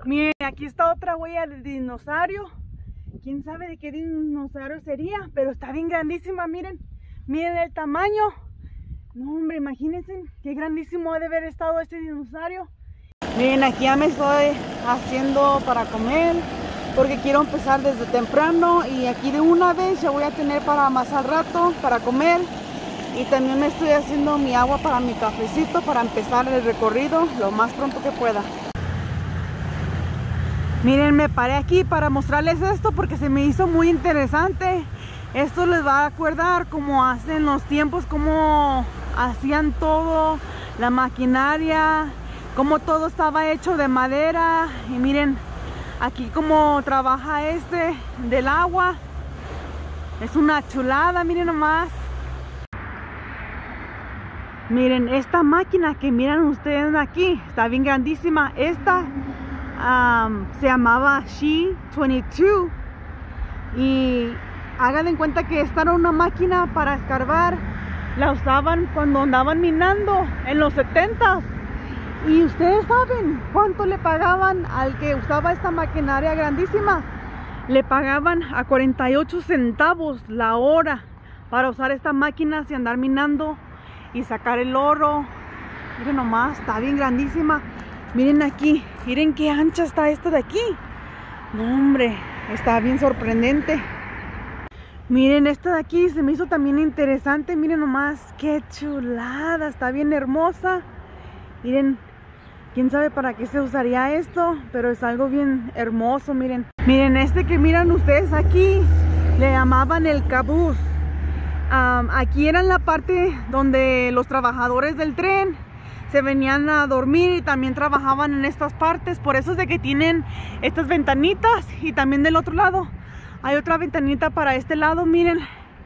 Miren, aquí está otra huella de dinosaurio. Quién sabe de qué dinosaurio sería, pero está bien grandísima, miren. Miren el tamaño. No, hombre, imagínense qué grandísimo ha de haber estado este dinosaurio. Miren, aquí ya me estoy haciendo para comer, porque quiero empezar desde temprano y aquí de una vez ya voy a tener para más al rato, para comer. Y también me estoy haciendo mi agua para mi cafecito, para empezar el recorrido lo más pronto que pueda. Miren, me paré aquí para mostrarles esto porque se me hizo muy interesante. Esto les va a acordar cómo hacen los tiempos, cómo hacían todo, la maquinaria, cómo todo estaba hecho de madera. Y miren, aquí cómo trabaja del agua. Es una chulada, miren nomás. Miren, esta máquina que miran ustedes aquí, está bien grandísima. Esta se llamaba She 22 y hagan en cuenta que esta era una máquina para escarbar. La usaban cuando andaban minando en los 70s. Y ustedes saben cuánto le pagaban al que usaba esta maquinaria grandísima. Le pagaban a 48 centavos la hora para usar esta máquina y andar minando y sacar el oro. Miren nomás, está bien grandísima. Miren aquí, miren qué ancha está esto de aquí. No, hombre, está bien sorprendente. Miren, esta de aquí se me hizo también interesante. Miren nomás, qué chulada, está bien hermosa. Miren, quién sabe para qué se usaría esto, pero es algo bien hermoso. Miren, miren, este que miran ustedes aquí, le llamaban el cabuz. Aquí era la parte donde los trabajadores del tren se venían a dormir y también trabajaban en estas partes. Por eso es de que tienen estas ventanitas. Y también del otro lado hay otra ventanita para este lado. Miren,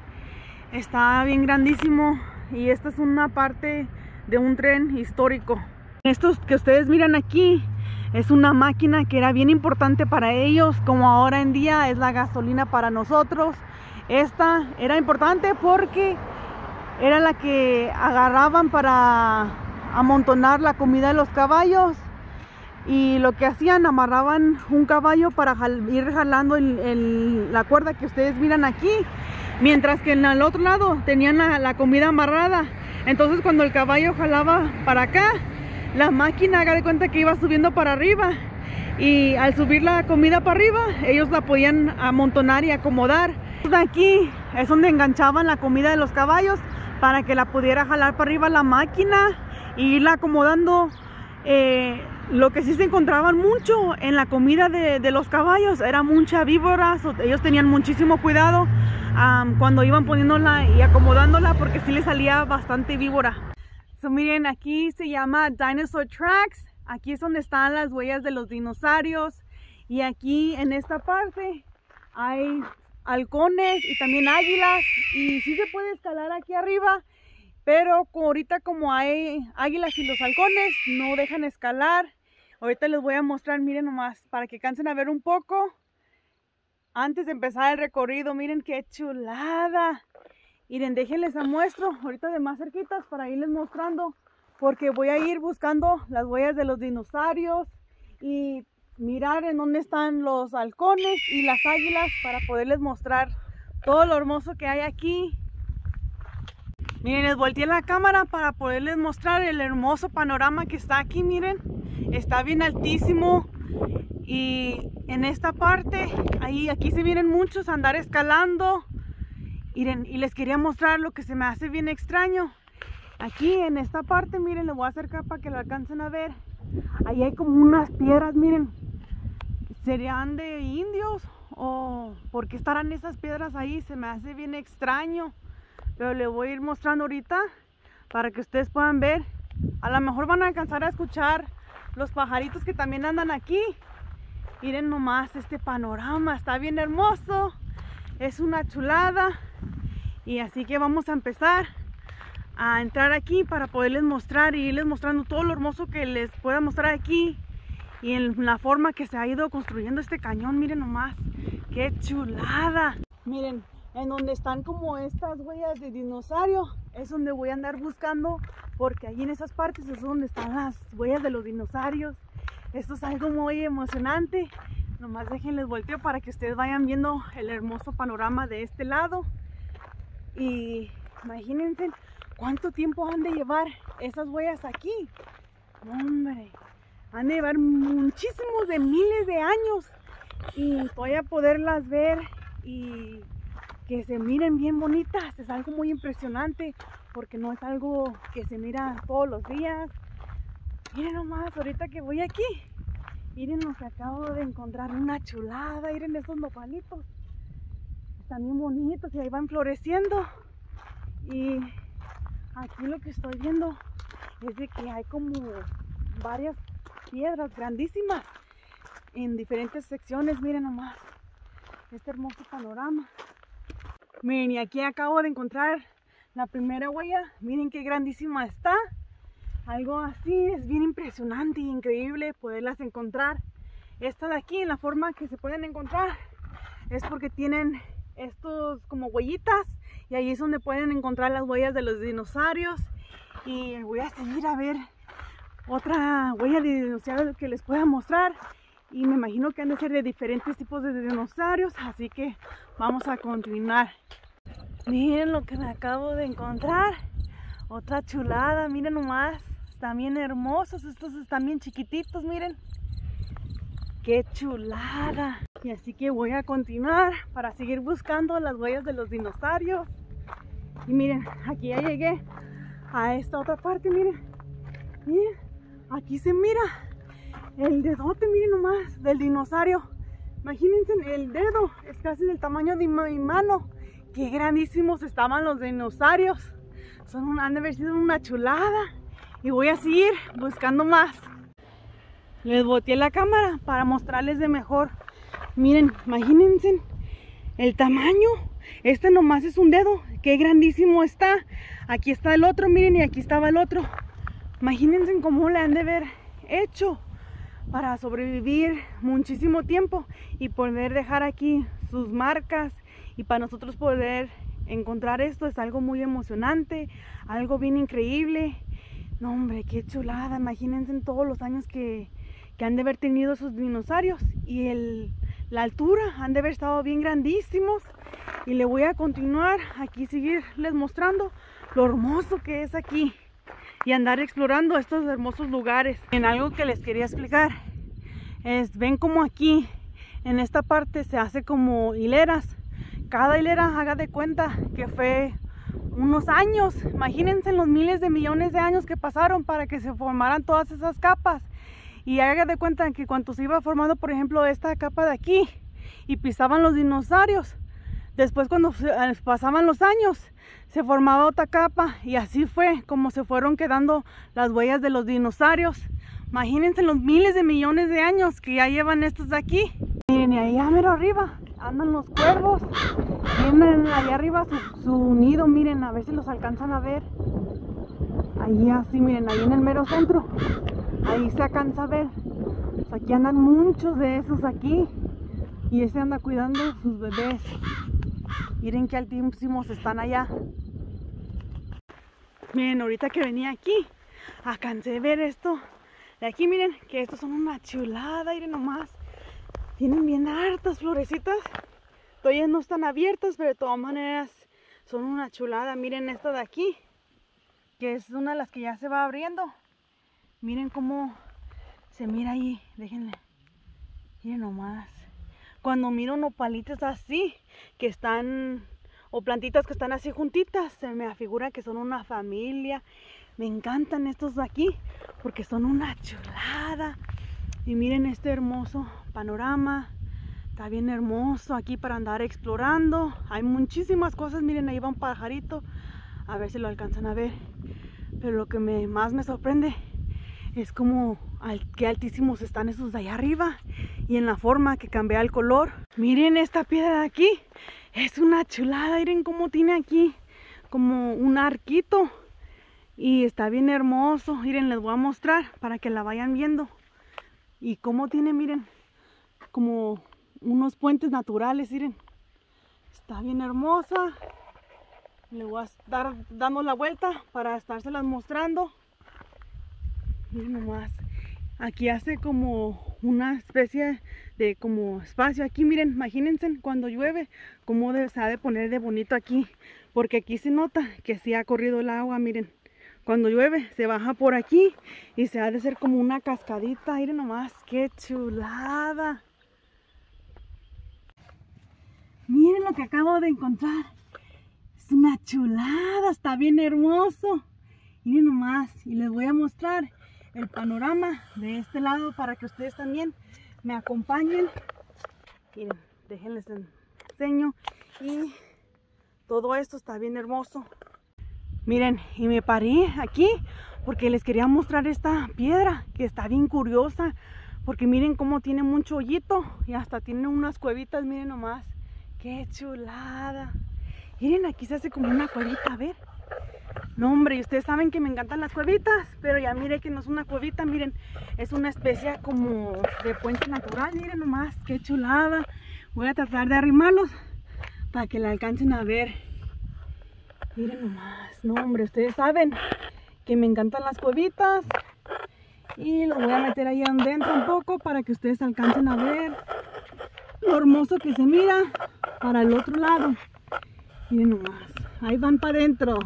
está bien grandísimo. Y esta es una parte de un tren histórico. Estos que ustedes miran aquí es una máquina que era bien importante para ellos, como ahora en día es la gasolina para nosotros. Esta era importante porque era la que agarraban para amontonar la comida de los caballos. Y lo que hacían, amarraban un caballo para ir jalando la cuerda que ustedes miran aquí. Mientras que en el otro lado tenían la comida amarrada. Entonces cuando el caballo jalaba para acá, la máquina, haga de cuenta que iba subiendo para arriba. Y al subir la comida para arriba, ellos la podían amontonar y acomodar. Aquí es donde enganchaban la comida de los caballos para que la pudiera jalar para arriba la máquina y irla acomodando. Lo que sí se encontraban mucho en la comida de los caballos era mucha víbora. Ellos tenían muchísimo cuidado cuando iban poniéndola y acomodándola porque sí les salía bastante víbora. Miren, aquí se llama Dinosaur Tracks. Aquí es donde están las huellas de los dinosaurios. Y aquí en esta parte hay halcones y también águilas. Y sí se puede escalar aquí arriba, pero ahorita como hay águilas y los halcones no dejan escalar. Ahorita les voy a mostrar, miren nomás, para que alcancen a ver un poco antes de empezar el recorrido. Miren qué chulada. Miren, déjenles muestro ahorita de más cerquitas para irles mostrando, porque voy a ir buscando las huellas de los dinosaurios y mirar en dónde están los halcones y las águilas para poderles mostrar todo lo hermoso que hay aquí. Miren, les volteé la cámara para poderles mostrar el hermoso panorama que está aquí. Miren, está bien altísimo. Y en esta parte, aquí se vienen muchos a andar escalando. Miren, y les quería mostrar lo que se me hace bien extraño. Aquí en esta parte, miren, les voy a acercar para que lo alcancen a ver. Ahí hay como unas piedras, miren. ¿Serían de indios? ¿O por qué estarán esas piedras ahí? Se me hace bien extraño. Pero les voy a ir mostrando ahorita para que ustedes puedan ver. A lo mejor van a alcanzar a escuchar los pajaritos que también andan aquí. Miren nomás este panorama, está bien hermoso. Es una chulada. Y así que vamos a empezar a entrar aquí para poderles mostrar y irles mostrando todo lo hermoso que les pueda mostrar aquí. Y en la forma que se ha ido construyendo este cañón, miren nomás. ¡Qué chulada! Miren, en donde están como estas huellas de dinosaurio, es donde voy a andar buscando, porque allí en esas partes es donde están las huellas de los dinosaurios. Esto es algo muy emocionante. Nomás déjenles volteo para que ustedes vayan viendo el hermoso panorama de este lado. Y imagínense cuánto tiempo han de llevar esas huellas aquí. Hombre, han de llevar muchísimos de miles de años. Y voy a poderlas ver y que se miren bien bonitas. Es algo muy impresionante porque no es algo que se mira todos los días. Miren nomás, ahorita que voy aquí, miren lo que acabo de encontrar, una chulada. Miren estos nopalitos, están bien bonitos y ahí van floreciendo. Y aquí lo que estoy viendo es de que hay como varias piedras grandísimas en diferentes secciones. Miren nomás este hermoso panorama. Miren, y aquí acabo de encontrar la primera huella. Miren qué grandísima está. Algo así, es bien impresionante y increíble poderlas encontrar. Esta de aquí, en la forma que se pueden encontrar, es porque tienen estos como huellitas. Y ahí es donde pueden encontrar las huellas de los dinosaurios. Y voy a seguir a ver otra huella de dinosaurio que les pueda mostrar. Y me imagino que han de ser de diferentes tipos de dinosaurios. Así que vamos a continuar. Miren lo que me acabo de encontrar. Otra chulada, miren nomás. Están bien hermosos. Estos están bien chiquititos, miren. ¡Qué chulada! Y así que voy a continuar para seguir buscando las huellas de los dinosaurios. Y miren, aquí ya llegué a esta otra parte, miren. Miren, aquí se mira el dedote, miren nomás, del dinosaurio. Imagínense, el dedo es casi del tamaño de mi mano. ¡Qué grandísimos estaban los dinosaurios! Han de haber sido una chulada. Y voy a seguir buscando más. Les boteé la cámara para mostrarles de mejor. Miren, imagínense el tamaño. Este nomás es un dedo. Qué grandísimo está. Aquí está el otro, miren, y aquí estaba el otro. Imagínense cómo le han de haber hecho para sobrevivir muchísimo tiempo y poder dejar aquí sus marcas. Y para nosotros poder encontrar esto es algo muy emocionante, algo bien increíble. No, hombre, qué chulada. Imagínense en todos los años que han de haber tenido esos dinosaurios. Y la altura, han de haber estado bien grandísimos. Y le voy a continuar aquí, seguirles mostrando lo hermoso que es aquí. Y andar explorando estos hermosos lugares. En algo que les quería explicar es, ven como aquí, en esta parte se hace como hileras. Cada hilera, haga de cuenta que fue unos años, imagínense los miles de millones de años que pasaron para que se formaran todas esas capas. Y haga de cuenta que cuando se iba formando, por ejemplo, esta capa de aquí y pisaban los dinosaurios, después cuando pasaban los años se formaba otra capa y así fue como se fueron quedando las huellas de los dinosaurios. Imagínense los miles de millones de años que ya llevan estos de aquí. Miren, y allá mero arriba andan los cuervos. Tienen allá arriba su nido, miren, a ver si los alcanzan a ver. Ahí así, miren, ahí en el mero centro. Ahí se alcanza a ver. Pues aquí andan muchos de esos aquí. Y ese anda cuidando sus bebés. Miren qué altísimos están allá. Miren, ahorita que venía aquí, alcancé a ver esto. De aquí miren que estos son una chulada, miren nomás. Tienen bien hartas florecitas. Todavía no están abiertas, pero de todas maneras son una chulada. Miren esta de aquí, que es una de las que ya se va abriendo. Miren cómo se mira ahí, déjenle. Miren nomás. Cuando miro nopalitos así, que están, o plantitas que están así juntitas, se me afigura que son una familia. Me encantan estos de aquí, porque son una chulada. Y miren este hermoso panorama. Está bien hermoso aquí para andar explorando. Hay muchísimas cosas. Miren, ahí va un pajarito. A ver si lo alcanzan a ver. Pero lo que más me sorprende es como qué altísimos están esos de allá arriba. Y en la forma que cambia el color. Miren esta piedra de aquí. Es una chulada. Miren cómo tiene aquí como un arquito. Y está bien hermoso. Miren, les voy a mostrar para que la vayan viendo. Y cómo tiene, miren, como unos puentes naturales, miren. Está bien hermosa. Le voy a estar dando la vuelta para estárselas mostrando. Miren nomás. aquí hace como una especie de como espacio aquí. Miren, imagínense cuando llueve cómo se ha de poner de bonito aquí, porque aquí se nota que sí ha corrido el agua. Miren, cuando llueve se baja por aquí y se ha de hacer como una cascadita. Miren nomás, qué chulada. Miren lo que acabo de encontrar. Es una chulada, está bien hermoso. Miren nomás, y les voy a mostrar el panorama de este lado para que ustedes también me acompañen. Miren, déjenles enseño. Y todo esto está bien hermoso. Miren, y me paré aquí porque les quería mostrar esta piedra que está bien curiosa. Porque miren cómo tiene mucho hoyito y hasta tiene unas cuevitas, miren nomás. ¡Qué chulada! Miren, aquí se hace como una cuevita, a ver. No, hombre, y ustedes saben que me encantan las cuevitas, pero ya mire que no es una cuevita, miren, es una especie como de puente natural, miren nomás, qué chulada. Voy a tratar de arrimarlos para que la alcancen a ver. Miren nomás, no, hombre, ustedes saben que me encantan las cuevitas. Y lo voy a meter ahí adentro un poco para que ustedes alcancen a ver lo hermoso que se mira para el otro lado. Miren nomás, ahí van para adentro.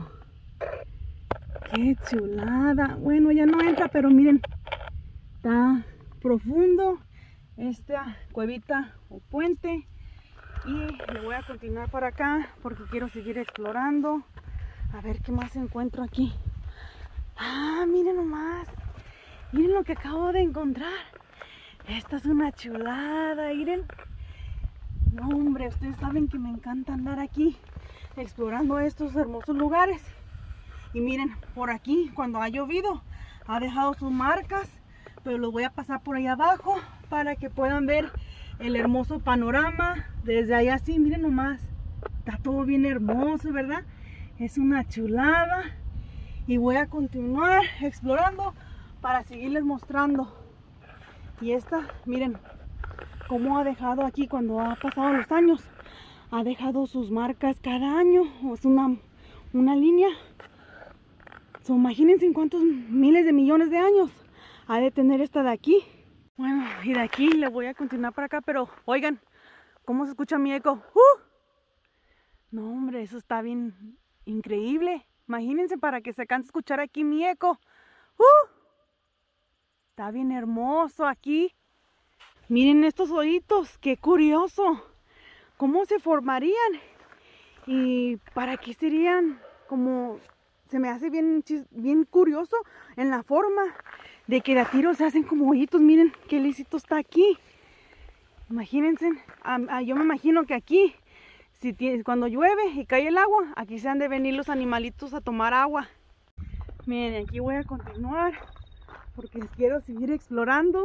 ¡Qué chulada! Bueno, ya no entra, pero miren, está profundo esta cuevita o puente. Y le voy a continuar para acá porque quiero seguir explorando. A ver qué más encuentro aquí. ¡Ah, miren nomás! Miren lo que acabo de encontrar. Esta es una chulada, miren. No, hombre, ustedes saben que me encanta andar aquí explorando estos hermosos lugares. Y miren, por aquí cuando ha llovido ha dejado sus marcas, pero los voy a pasar por ahí abajo para que puedan ver el hermoso panorama desde allá. Así, miren nomás, está todo bien hermoso, ¿verdad? Es una chulada. Y voy a continuar explorando para seguirles mostrando. Y esta, miren cómo ha dejado aquí cuando ha pasado los años, ha dejado sus marcas cada año. Es una línea. Imagínense en cuántos miles de millones de años ha de tener esta de aquí. Bueno, y de aquí le voy a continuar para acá, pero oigan, ¿cómo se escucha mi eco? No, hombre, eso está bien increíble. Imagínense para que se alcance a escuchar aquí mi eco. Está bien hermoso aquí. Miren estos hoyitos, qué curioso. ¿Cómo se formarían? ¿Y para qué serían? Como se me hace bien curioso en la forma de que de a tiro se hacen como hoyitos. Miren qué lisito está aquí. Imagínense, yo me imagino que aquí, cuando llueve y cae el agua, aquí se han de venir los animalitos a tomar agua. Miren, aquí voy a continuar porque quiero seguir explorando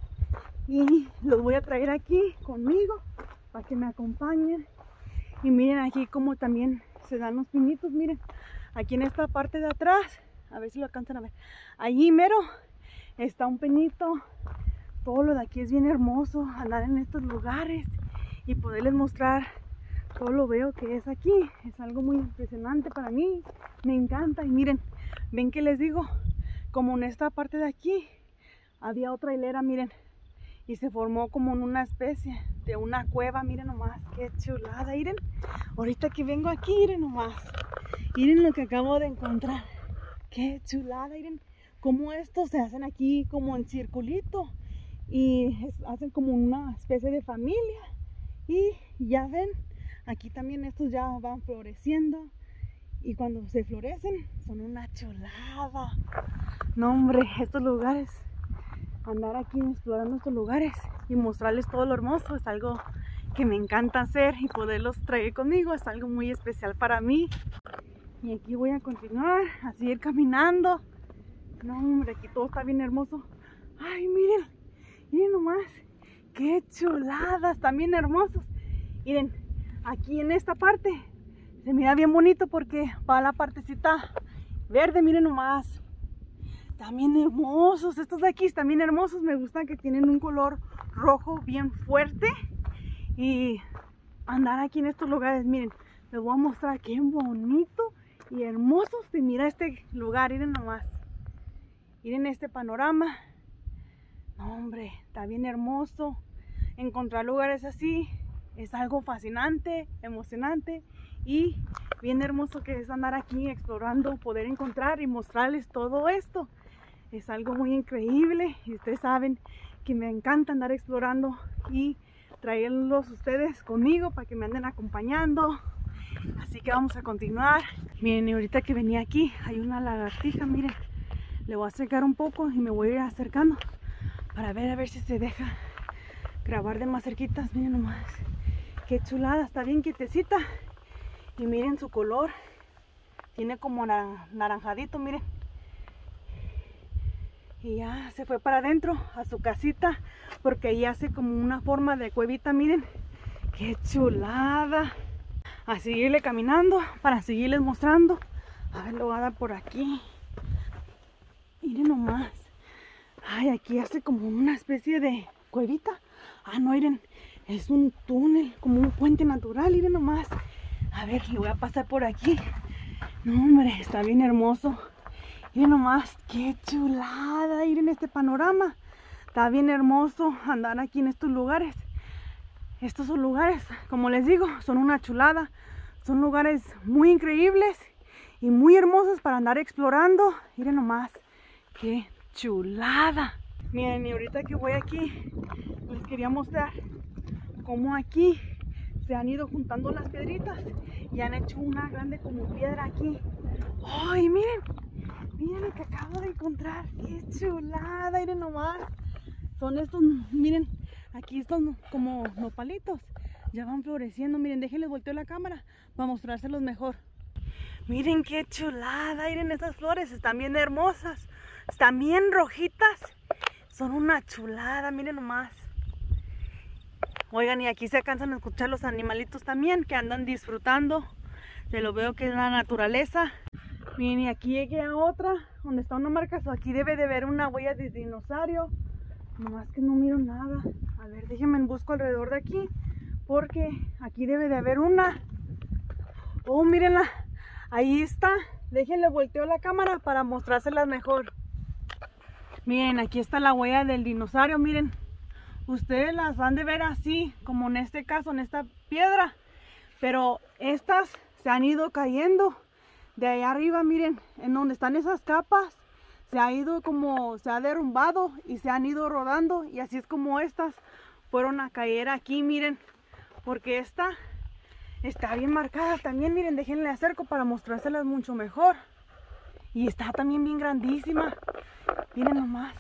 y los voy a traer aquí conmigo para que me acompañen. Y miren aquí como también se dan los pinitos. Miren, aquí en esta parte de atrás, a ver si lo alcanzan a ver, allí mero está un penito. Todo lo de aquí es bien hermoso, andar en estos lugares y poderles mostrar todo lo veo que es aquí. Es algo muy impresionante para mí, me encanta. Y miren, ven que les digo, como en esta parte de aquí había otra hilera, miren, y se formó como en una especie de una cueva. Miren nomás, qué chulada. Miren, ahorita que vengo aquí, miren nomás, miren lo que acabo de encontrar. Qué chulada. Miren cómo estos se hacen aquí como en circulito y hacen como una especie de familia. Y ya ven, aquí también estos ya van floreciendo y cuando se florecen son una chulada. No, hombre, estos lugares, andar aquí explorando estos lugares y mostrarles todo lo hermoso es algo que me encanta hacer, y poderlos traer conmigo es algo muy especial para mí. Y aquí voy a continuar a seguir caminando. No, hombre, aquí todo está bien hermoso. Ay, miren, miren nomás, qué chuladas, están bien hermosos. Miren, aquí en esta parte se mira bien bonito porque va la partecita verde. Miren nomás, también hermosos. Estos de aquí están bien hermosos. Me gustan que tienen un color rojo bien fuerte. Y andar aquí en estos lugares, miren, les voy a mostrar qué bonito y hermoso se mira este lugar. Miren nomás, miren este panorama. No, hombre, está bien hermoso. Encontrar lugares así es algo fascinante, emocionante y bien hermoso que es andar aquí explorando, poder encontrar y mostrarles todo esto. Es algo muy increíble y ustedes saben que me encanta andar explorando y traerlos ustedes conmigo para que me anden acompañando. Así que vamos a continuar. Miren, y ahorita que venía aquí hay una lagartija, miren. Le voy a acercar un poco y me voy a ir acercando para a ver si se deja grabar de más cerquitas. Miren nomás, qué chulada, está bien quietecita. Y miren su color, tiene como naranjadito, miren. Y ya se fue para adentro a su casita porque ahí hace como una forma de cuevita, miren. Qué chulada. A seguirle caminando para seguirles mostrando. A ver, lo voy a dar por aquí. Miren nomás. Ay, aquí hace como una especie de cuevita. Ah, no, miren, es un túnel, como un puente natural, miren nomás. A ver, le voy a pasar por aquí. No, hombre, está bien hermoso. Miren nomás, qué chulada. Miren este panorama. Está bien hermoso andar aquí en estos lugares. Estos son lugares, como les digo, son una chulada. Son lugares muy increíbles y muy hermosos para andar explorando. Miren nomás, qué chulada. Miren, y ahorita que voy aquí, les quería mostrar cómo aquí se han ido juntando las piedritas y han hecho una grande como piedra aquí. ¡Ay, miren! Miren lo que acabo de encontrar. ¡Qué chulada! Miren nomás. Son estos, miren, aquí están como nopalitos. Ya van floreciendo. Miren, déjenles volteo la cámara para mostrárselos mejor. Miren qué chulada. Miren estas flores, están bien hermosas. Están bien rojitas. Son una chulada, miren nomás. Oigan, y aquí se alcanzan a escuchar los animalitos también que andan disfrutando de lo veo que es la naturaleza. Miren, y aquí llegué a otra donde está una marca. Aquí debe de haber una huella de dinosaurio. Nomás que no miro nada. A ver, déjenme busco alrededor de aquí porque aquí debe de haber una. Oh, mírenla. Ahí está. Déjenle volteo la cámara para mostrárselas mejor. Miren, aquí está la huella del dinosaurio, miren. Ustedes las van de ver así, como en este caso, en esta piedra. Pero estas se han ido cayendo de allá arriba, miren, en donde están esas capas. Se ha ido como, se ha derrumbado y se han ido rodando. Y así es como estas fueron a caer aquí, miren. Porque esta está bien marcada también, miren, déjenle acerco para mostrárselas mucho mejor. Y está también bien grandísima. Miren nomás.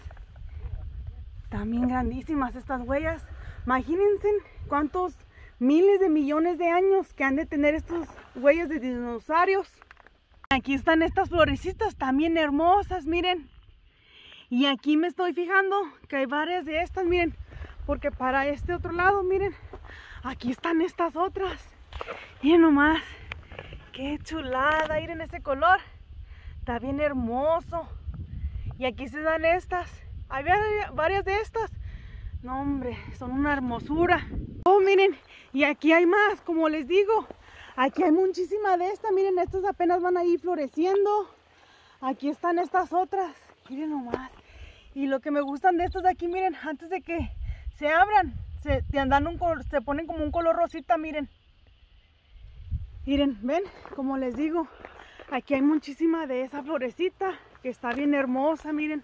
Están bien grandísimas estas huellas. Imagínense cuántos miles de millones de años que han de tener estas huellas de dinosaurios. Aquí están estas florecitas también hermosas, miren. Y aquí me estoy fijando que hay varias de estas, miren. Porque para este otro lado, miren. Aquí están estas otras. Miren nomás. Qué chulada, miren ese color. Está bien hermoso. Y aquí se dan estas. Hay varias de estas. No, hombre, son una hermosura. Oh, miren, y aquí hay más, como les digo. Aquí hay muchísimas de estas. Miren, estas apenas van a ir floreciendo. Aquí están estas otras. Miren nomás. Y lo que me gustan de estas de aquí, miren, antes de que se abran, se ponen como un color rosita, miren. Miren, ven, como les digo. Aquí hay muchísima de esa florecita que está bien hermosa, miren.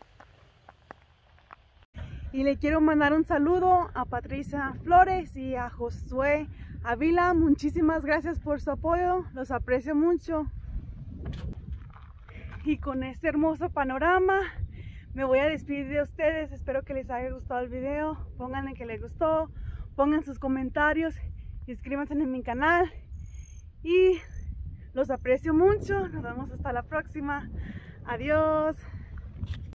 Y le quiero mandar un saludo a Patricia Flores y a Josué Ávila. Muchísimas gracias por su apoyo, los aprecio mucho. Y con este hermoso panorama me voy a despedir de ustedes. Espero que les haya gustado el video. Pónganle que les gustó, pongan sus comentarios, inscríbanse en mi canal. Y los aprecio mucho. Nos vemos hasta la próxima. Adiós.